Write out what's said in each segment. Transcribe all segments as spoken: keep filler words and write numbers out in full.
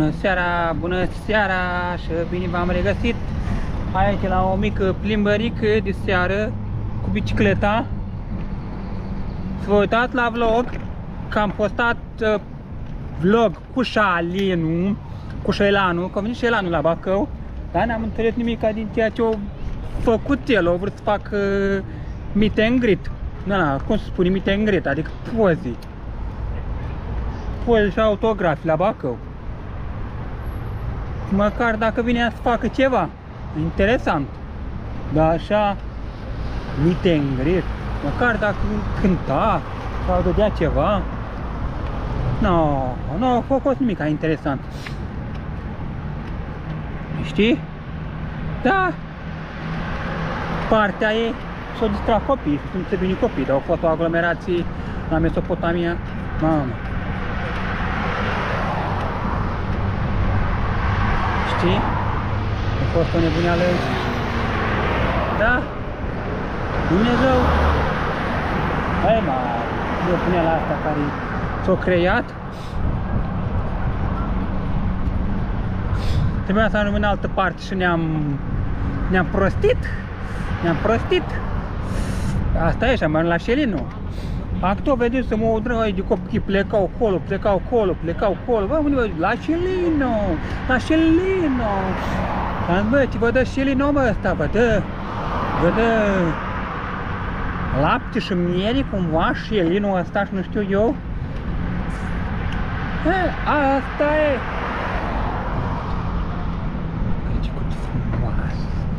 Bună seara, bună seara și bine v-am regăsit aici la o mică plimbărică de seară cu bicicleta. Să vă uitați la vlog, că am postat uh, vlog cu Șalinu, cu Șelanu, că a venit Șelanu la Bacău, dar n-am înțeles nimic din ceea ce a făcut el, a vrut să fac uh, meet and greet. Nu, nu, cum se spune meet and greet, adică poze. Poze și autografi la Bacău. Măcar dacă vine să facă ceva interesant, dar așa meet and greet, măcar dacă cânta sau dădea ceva, nu, nu a făcut nimic interesant. Știi? Da, partea e s-o distra copii, să se bine copii, dar au fost o aglomerație la Mesopotamia, mamă. Știi? A fost o nebuneală. Da? Dumnezeu. Hai mă, nebuneala asta care s-a creat. Trebuia să ajungem în altă parte și ne-am ne-am prostit. Ne-am prostit. Asta e, și am la Șelinu. Acum vedeți să mă udrăi de copii, plecau acolo, plecau acolo, plecau acolo. Bă, unde vă duc? La Șelinu, la Șelinu. Am bă, ce vă dă Șelinu, bă, ăsta, vă dă, vă dă lapte și miere, cumva, Șelinu ăsta și nu știu eu. E, asta e. Ce cuț frumoasă.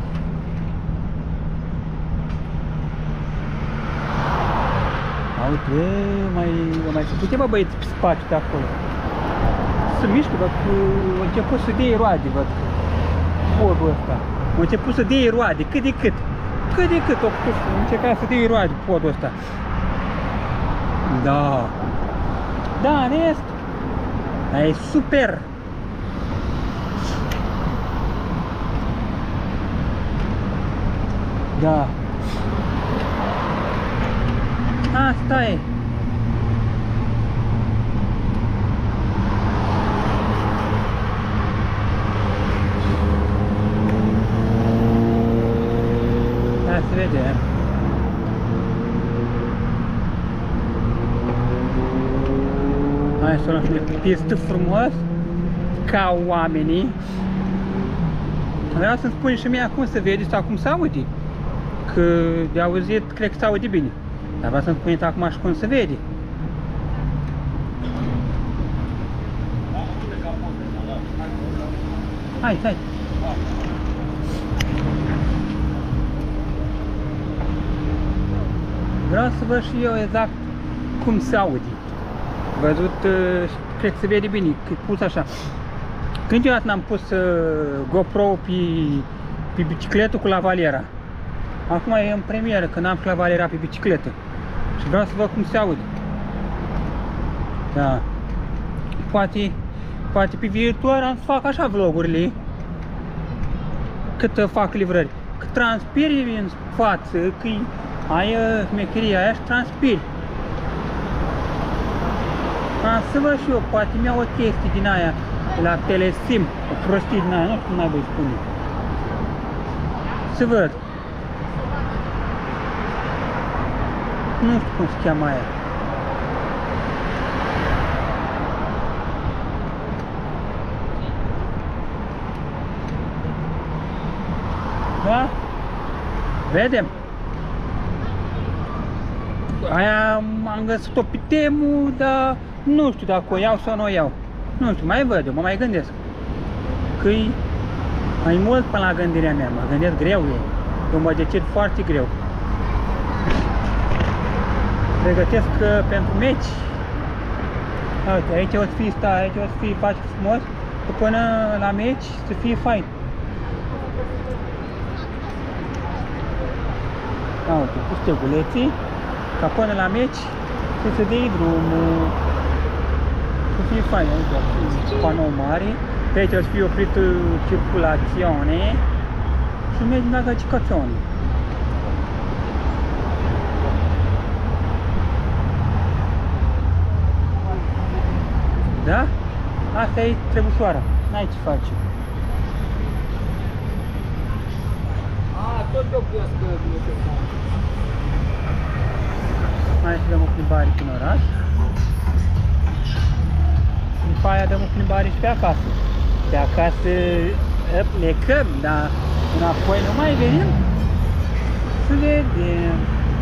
Uite, mai, mai se putea, bă, băieți pe spate de acolo. Se mișcă, văd că a început să dea roade, văd, podul ăsta. A început să dea roade, cât de cât. Cât de cât, a putut încerca să dea roade podul ăsta. Da. Da, în rest, e super. Da. Asta e. Hai să vedem. Hai să luăm și de pistă frumos, ca oamenii. Vreau să-mi spune și mie acum să vede sau cum se aude. Că de auzit, cred că se aude bine. Dar vreau să-mi spuneți acum și cum se vede. Hai, hai. Vreau să văd și eu exact cum se aude. Văzut, cred că se vede bine, că e pus așa. Când eu n-am pus GoPro pe, pe bicicletă cu lavaliera. Acum e în premieră, când am și lavaliera pe bicicletă. Și vreau să văd cum se aude. Da. Poate, poate pe viitor am să fac așa vlogurile. Cât fac livrări. Că transpiri în față, că ai mecheria aia și transpiri. Am să văd și eu, poate mi-au o chestie din aia la Telesim, o prostie din aia, nu știu cum mai voi spune. Să văd. Nu știu cum se cheamă aia. Da? Vedem. Aia am găsit-o pe Temu, dar nu știu dacă o iau sau nu o iau. Nu știu, mai văd, eu mă mai gândesc. Că-i mai mult până la gândirea mea, mă gândesc greu e. Eu mă decid foarte greu. Pregătesc pentru meci. Uite, aici o să fie sta, aici o să fie face frumos, că până la meci să fie fain. Uite, cu steguleții, ca până la meci să se dea drumul, să fie fain. Uite, panou mare, pe aici o să fie oprit circulațiune și mergi în agacicațiune. Da? Asta e Trebușoara. N-ai ce face. A, tot eu piască nu se face. Hai să dăm o plimbare prin oraș. După aia dăm o plimbare și pe acasă. Pe acasă plecăm, dar înapoi nu mai venim. Să vedem.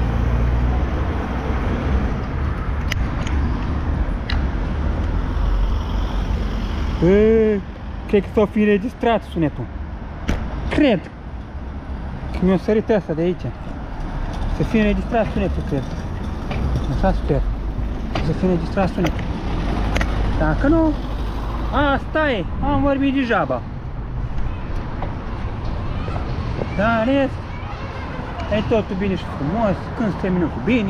Bă, cred că s-o fi înregistrat sunetul. Cred. Că mi-a sărit asta de aici. Să fie înregistrat sunetul, cred. Așa sper. Să fie înregistrat sunetul. Dacă nu, asta e. Am vorbit degeaba. Dar în rest, e totul bine și frumos. Când se termină cu bine.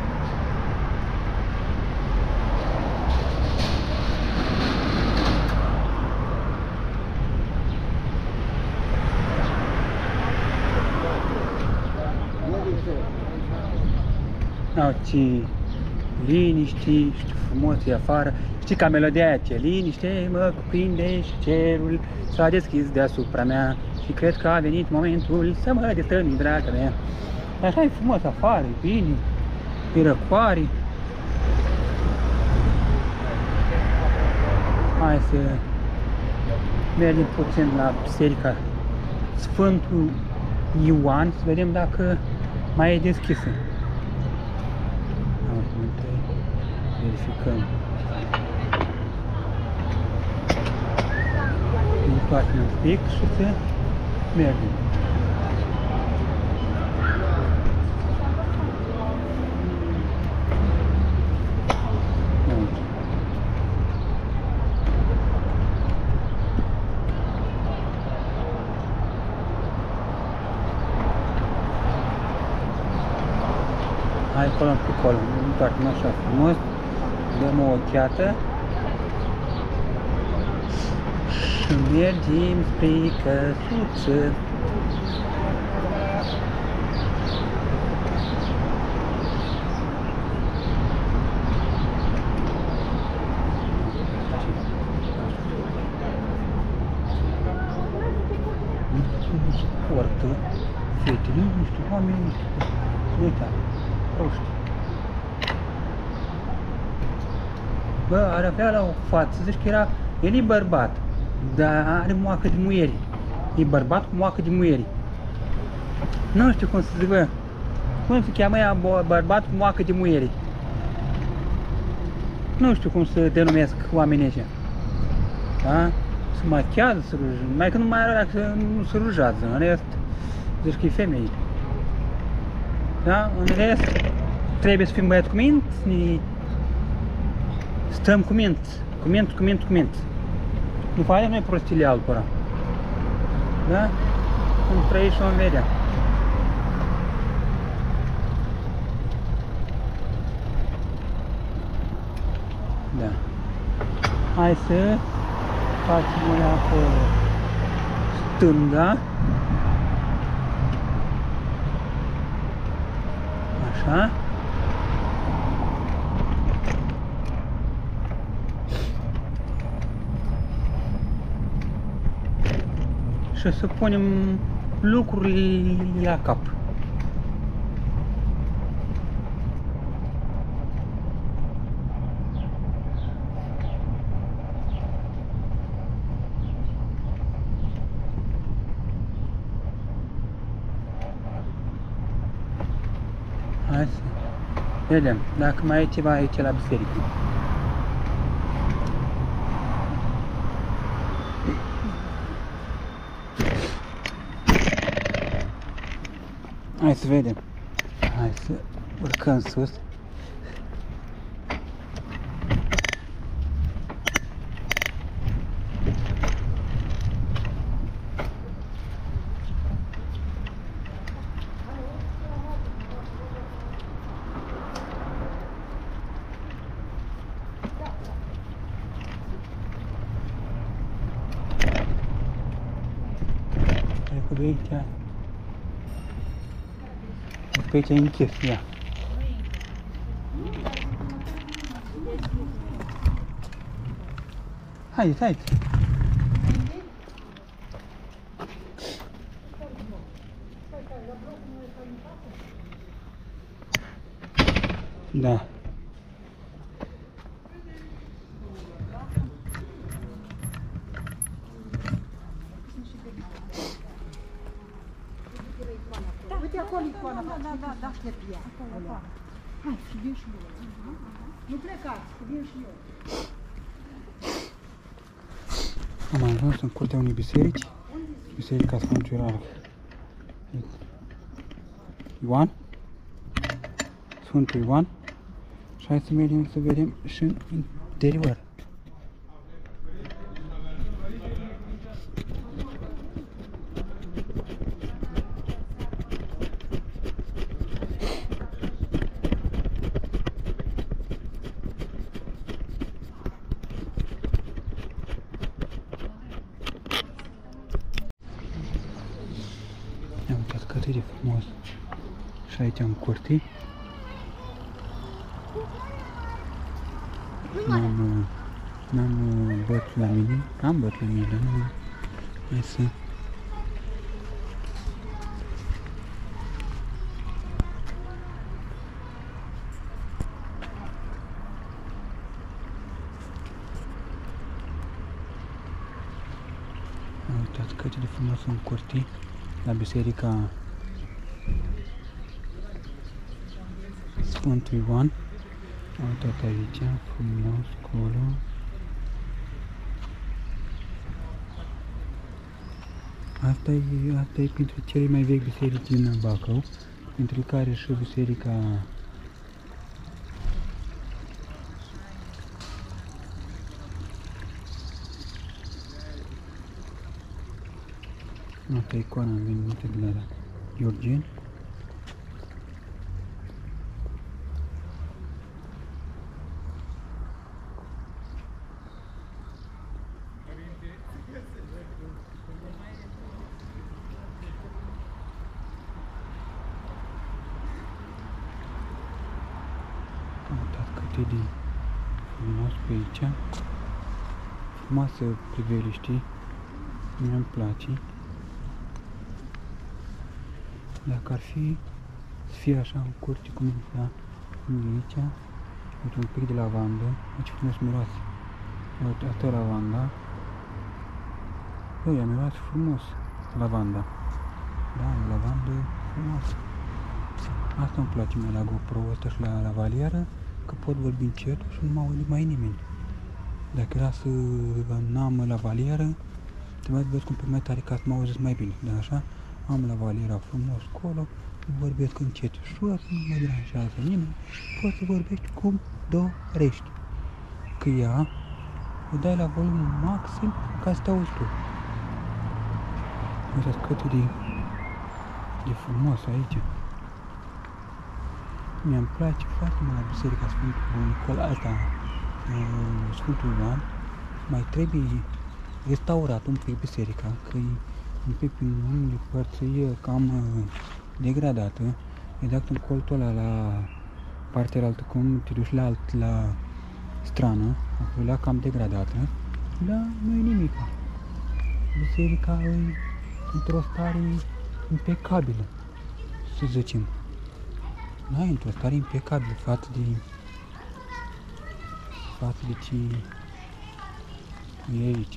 Au ce liniște, știu frumos e afară. Știi ca melodia aia, ce liniște mă cuprinde și cerul s-a deschis deasupra mea și cred că a venit momentul să mă destămi, draga mea. Așa e frumos afară, e bine, e răcoare. Hai să mergem puțin la biserica Sfântul Ioan, să vedem dacă mai e deschisă. Verificăm. Întoarcem un pic și să mergem. Hai acolo pe acolo, întoarcem așa frumos. Dăm o ochiată și mergem spre căsuță. Nu suportă fetele, nu știu, oameni, nu știu, uita, proști. Bă, ar avea la o față, zici că era, el e bărbat, dar are moacă de muieri. E bărbat cu moacă de muieri. Nu știu cum să zic, bă, cum se cheamă ea, bărbat cu moacă de muieri. Nu știu cum să denumesc oamenii ăștia. Da? Se machează, se rujează, mai că nu mai are că nu se rujează, în rest, zici că e femeie. Da? În rest, trebuie să fim băieți cu minți, stăm cu minți, cu minți, cu minți, cu minți. Nu facem noi prostile altora. Da? Cum trăi și om vedea. Da. Hai să facem una acolo stânga. Așa. Și să punem lucrurile la cap. Hai să vedem dacă mai e ceva aici la biserică. Hai să vedem. Hai să urcăm sus. Trecut de aici. Pe aici e închis, ia. Haideți, haideți. Da. Uite acolo icoana. Da, da, da, da, chiar e ea. Hai, și vin și eu. Nu plecați, vin și eu. Am ajuns în curtea unei biserici, Biserica Sfântul Ioan, Sfântul Ioan, și hai să mergem să vedem și în interior. Am uitat cât de frumos și aici în curte. N-am, n-am băt la mine, am băt la mine, dar nu hai să... Am uitat cât de frumos în curte, la biserica Sfântul Ioan. Am uitat aici, frumos, acolo. Asta e, asta e printre cele mai vechi biserici din Bacău, printre care și biserica Asta e icoana venită de la Iorgen. Am uitat cât e de frumos pe aici. Frumoasă priveliște. Mie îmi place. Dacă ar fi să fie așa în curte cum e la aici, uite un pic de lavandă, ce frumos miroase. Uite, asta e lavanda. Băi, a miroase frumos lavanda. Da, lavandă frumoasă. Asta îmi place mie la GoPro ăsta și la lavalieră, că pot vorbi încet și nu mă aude mai nimeni. Dacă era să n-am lavalieră, trebuia să vezi cum pe mai tare ca să mă auziți mai bine, dar așa am lavaliera frumos acolo, vorbesc încet și nu mă deranjează nimeni, poți să vorbești cum dorești. Că ea o dai la volumul maxim ca să te auzi tu. Uitați cât de, de frumos aici. Mi-mi place foarte mult la biserica Sfântul Nicolae, asta, Sfântul Ioan. Mai trebuie restaurat un pic biserica, că e un pic în unele părți e cam degradată. Exact în colțul ăla, la partea altă, cum te duci la alt, la strană, acolo e cam degradată, dar nu e nimic. Biserica e într-o stare impecabilă, să zicem. Da, e într-o stare impecabilă față de față de ce e aici.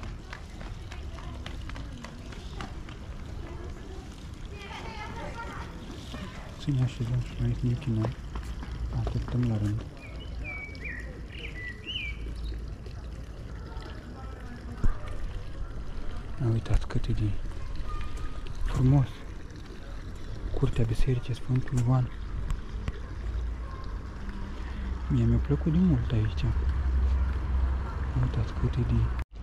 Să ne așezăm și noi să ne închinăm. Așteptăm la rând. Uitați cât e de frumos curtea bisericii Sfântul Ioan. Mie mi-a plăcut de mult aici. Uitați cât e de...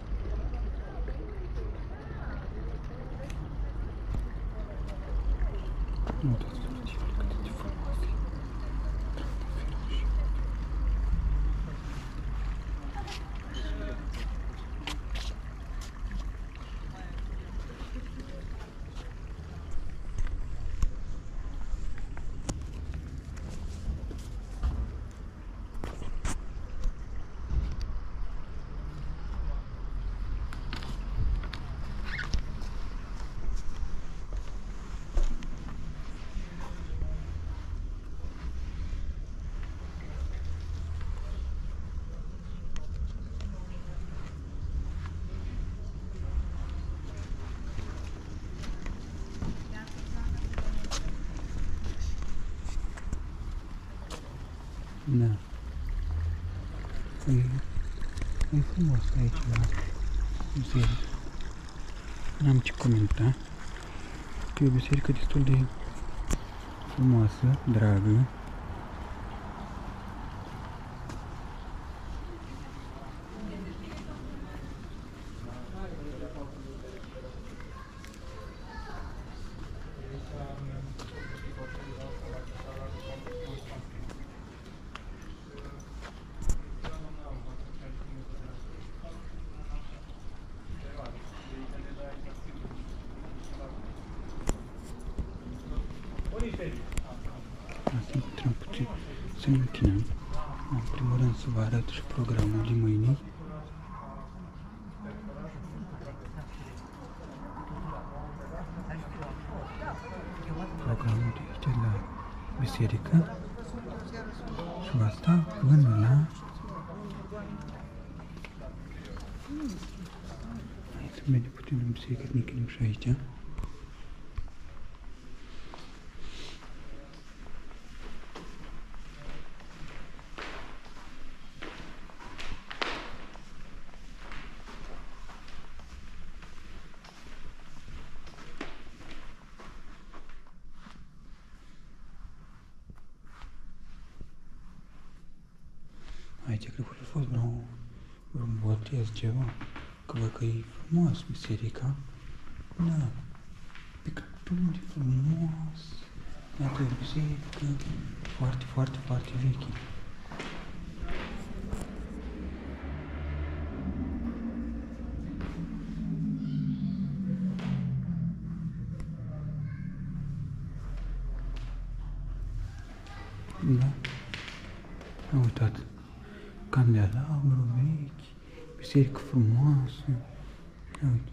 Uitați cât e de frumos. Da. E, e frumos aici la biserică. N-am ce comenta. Că e o biserică destul de frumoasă, dragă. Asta intrăm puțin să ne închinăm. În primul rând să vă arăt și programul de mâine. Programul de aici la biserică. Și va sta până la... Hai să mergem puțin în biserică, să ne închinăm și aici. Aici cred că a fost vreun, vreun botez, ceva, că văd că e frumos biserica. Da, picturi frumos. Iată o biserică foarte, foarte, foarte veche. Da, am uitat. Candelabru vechi, biserică frumoasă. Ia uite.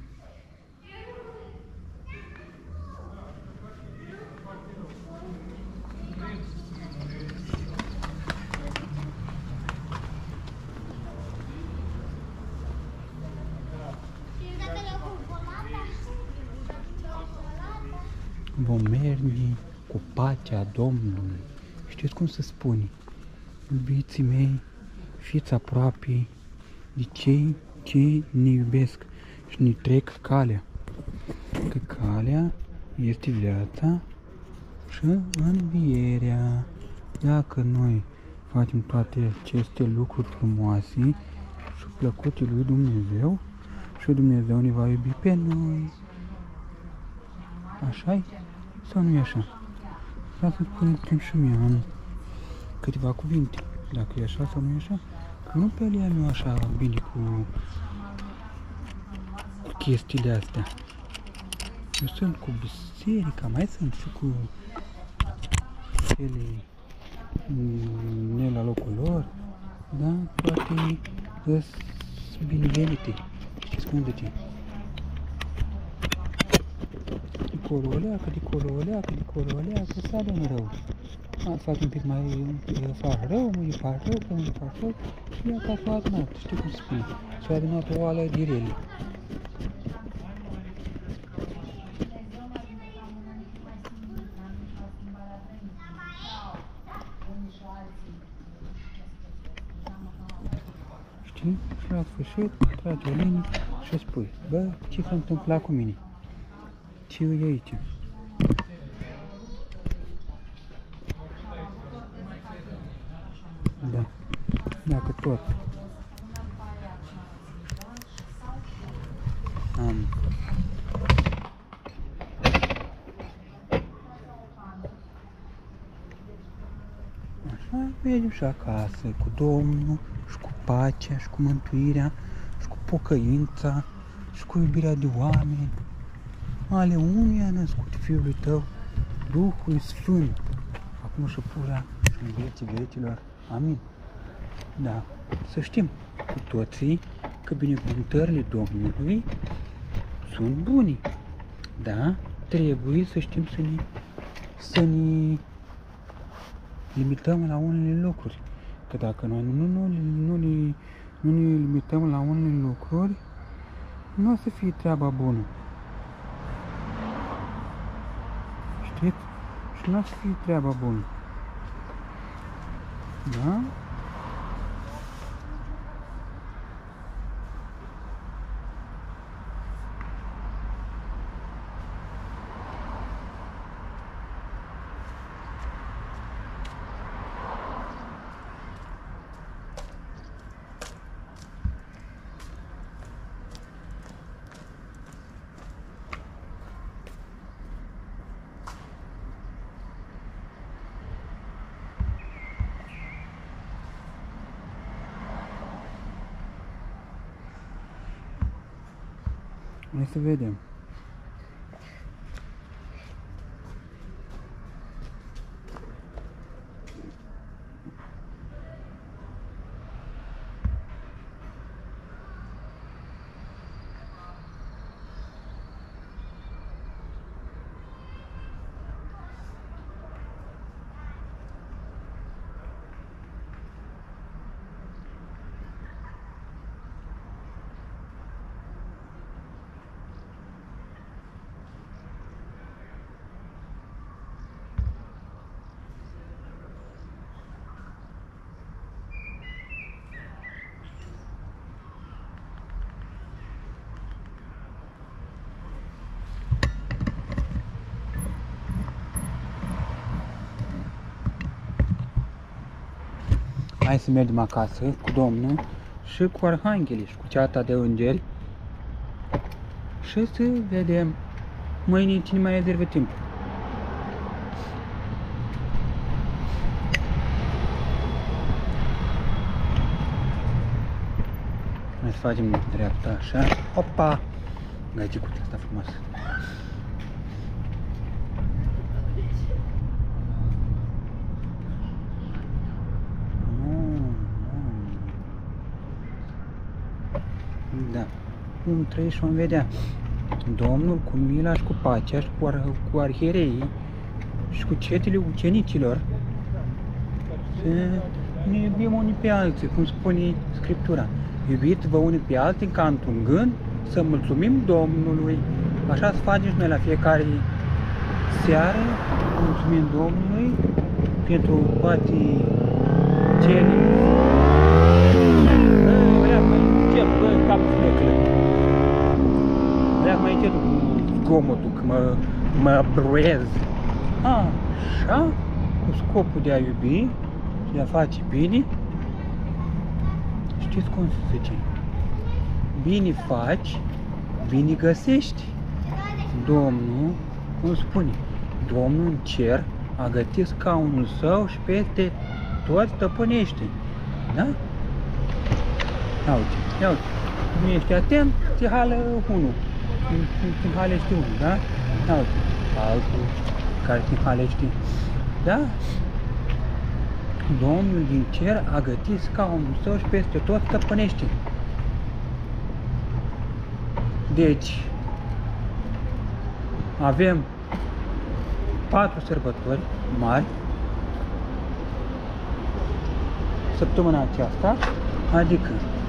Vom merge cu pacea Domnului. Știți cum se spune? Iubiții mei, fiți aproape de cei ce ne iubesc și ne trec calea. Că calea este viața și învierea. Dacă noi facem toate aceste lucruri frumoase și plăcute lui Dumnezeu, și Dumnezeu ne va iubi pe noi. Așa-i? Sau nu e așa? Vreau să spuneți și mie, am câteva cuvinte. Dacă e așa sau nu e așa, că nu pe alea nu așa bine cu, cu chestiile astea. Eu sunt cu biserica, mai sunt și cu ele ne la locul lor, da? Toate sunt binevenite. Știți cum de ce? Dicolo o leacă, dicolo o leacă, dicolo o leacă, sare în rău. Ați fac un pic mai, îi fac rău, mă îi fac rău, până îi fac rău și ea ca s-o adunat, știi cum se spune? S-o adunat o oală de rele. Știi? Și la sfârșit tragi o linie și spui, bă, ce s-a întâmplat cu mine? Ce e aici? Da. Dacă tot am așa, mergem și acasă cu Domnul și cu pacea și cu mântuirea și cu pocăința și cu iubirea de oameni, ale unui a născut Fiul Tău, Duhul Sfânt, acum și pura și în vieții vieților. Amin. Da, să știm cu toții că binecuvântările Domnului sunt bune. Da, trebuie să știm să ne, să ne limităm la unele lucruri. Că dacă noi nu, nu, nu, ne, nu ne limităm la unele lucruri, nu o să fie treaba bună. Știți? Și nu o să fie treaba bună. Da? Hai să vedem. Hai să mergem acasă cu Domnul și cu arhanghelii și cu ceata de îngeri și să vedem mâine cine mai rezervă timp. Hai să facem dreapta așa. Opa! Gagicuța asta frumoasă. Da. Cum trăiești și vom vedea. Domnul cu mila și cu pacea și cu, ar cu arhiereii și cu cetele ucenicilor să ne iubim unii pe alții, cum spune Scriptura. Iubiți-vă unii pe alții ca într-un gând să mulțumim Domnului. Așa să facem și noi la fiecare seară. Mulțumim Domnului pentru toate cele. Cap flecăle. Vreau mai încet cu zgomotul, că mă, mă brez. Așa, cu scopul de a iubi și de a face bine. Știți cum se zice? Bine faci, bine găsești. Domnul, cum spune, Domnul în cer a gătit scaunul său și peste tot stăpânește. Da? Ia uite, ia uite. Nu ești atent, ți hală unul. Te halește unul, da? Ia uite, altul care te halește. Da? Domnul din cer a gătit scaunul său și peste tot stăpânește. Deci, avem patru sărbători mari săptămâna aceasta, adică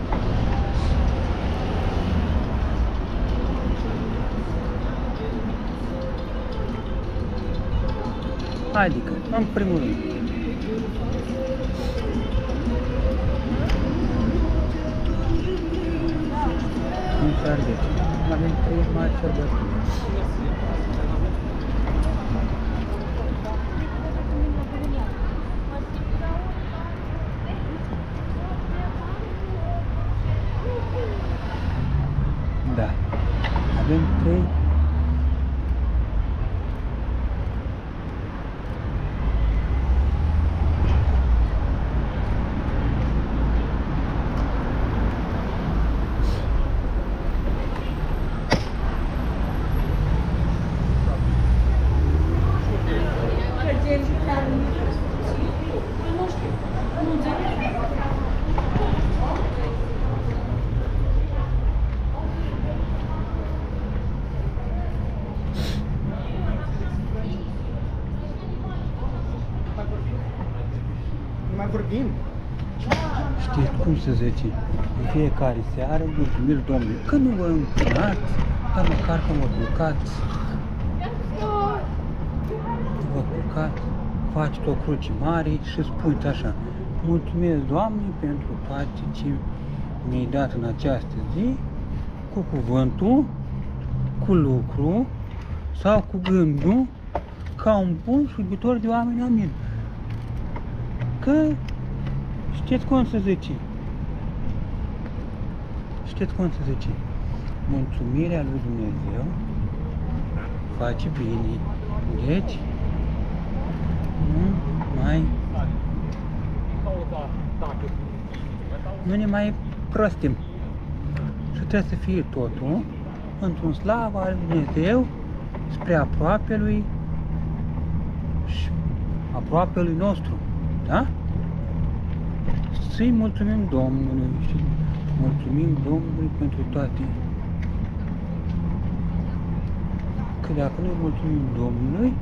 adică, în primul rând, în sărbători, avem trei mari sărbători. Da, avem trei vorbim. Știți cum se zice? În fiecare seară mulțumiți Domnului. Că nu vă încânați, dar măcar că vă culcați. Vă culcați, faceți o cruce mare și spuneți așa: Mulțumesc, Doamne, pentru toate ce mi-ai dat în această zi, cu cuvântul, cu lucru sau cu gândul, ca un bun slujitor de oameni, amin. Că știți cum să zice? Știți cum să zice? Mulțumirea lui Dumnezeu face bine. Deci, nu mai nu ne mai prostim. Și trebuie să fie totul într-un slavă al lui Dumnezeu spre aproape lui și aproape lui nostru. Da? Să-i mulțumim Domnului și mulțumim Domnului pentru toate. Că dacă nu mulțumim Domnului,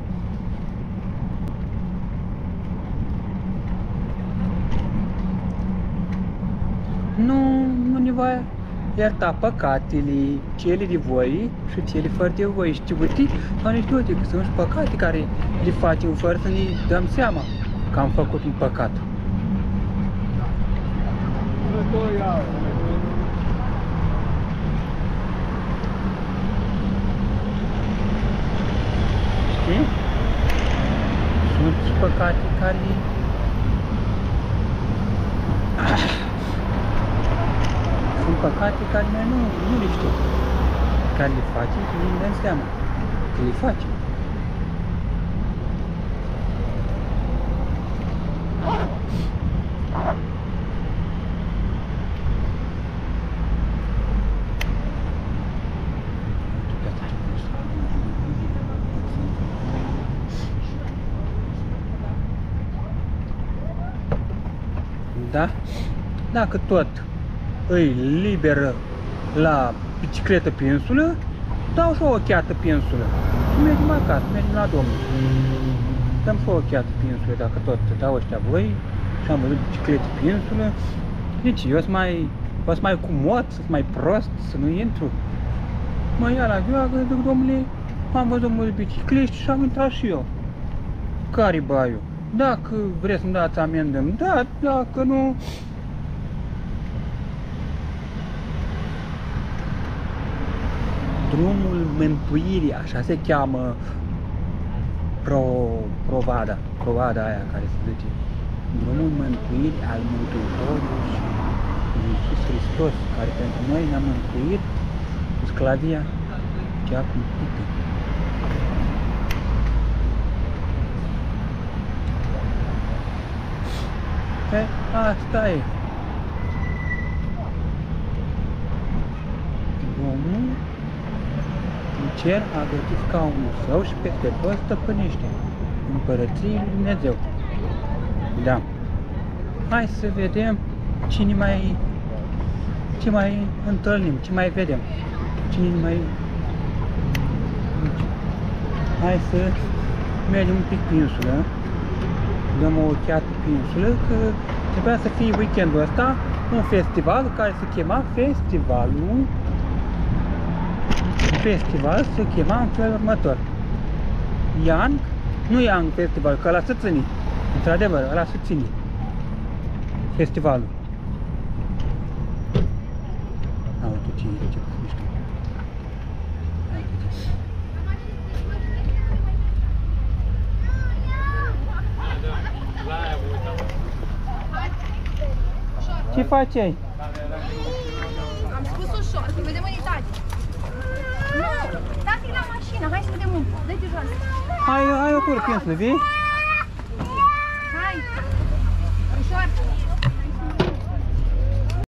nu, nu ne va ierta păcatele, cele de voi și cele fără de voi. Știuti sau neștiuti, că sunt și păcate care le facem fără să ne dăm seama că am făcut un păcat. Știi? Sunt și păcate care sunt păcate care noi nu, nu le știm. Care le facem și nu ne dăm seama că le facem. Da? Dacă tot îi liberă la bicicletă pe insulă, dau și o cheată pe insulă. Și mergem acasă, mergem la Domnul. Dăm și o cheată pe insulă, dacă tot dau ăștia voi și am văzut biciclete pe insulă. Deci eu sunt mai, eu sunt mai comod, sunt mai prost, să nu intru. Mă ia la joacă, zic, domnule, am văzut mulți bicicliști și am intrat și eu. Care-i baiul? Dacă vreți să-mi dați amendă, îmi dați, dacă nu... Drumul mântuirii, așa se cheamă pro, provada, provada aia care se zice. Drumul mântuirii al Mântuitorului și Iisus Hristos, care pentru noi ne-a mântuit cu sclavia cea cumplită. E, asta e. Domnul în cer a gătit scaunul său și peste tot stăpânește împărăției lui Dumnezeu. Da. Hai să vedem cine mai, ce mai întâlnim, ce mai vedem, cine mai... Hai să mergem un pic pe insulă. Dăm o ochiată pe insulă, că trebuia să fie weekendul ăsta un festival care se chema Festivalul Festival se chema în felul următor. Young, nu Young Festival, că ăla se ține. Într-adevăr, ăla se ține. Festivalul. A, uite ce e, ce mișto. Ce faci ai? Am spus ușor, să vedem în Italia. Nu, dați-i la mașină, hai să vedem unde. Dă-te jos. Hai, hai, o cură, piensă, vii? Hai, ușor.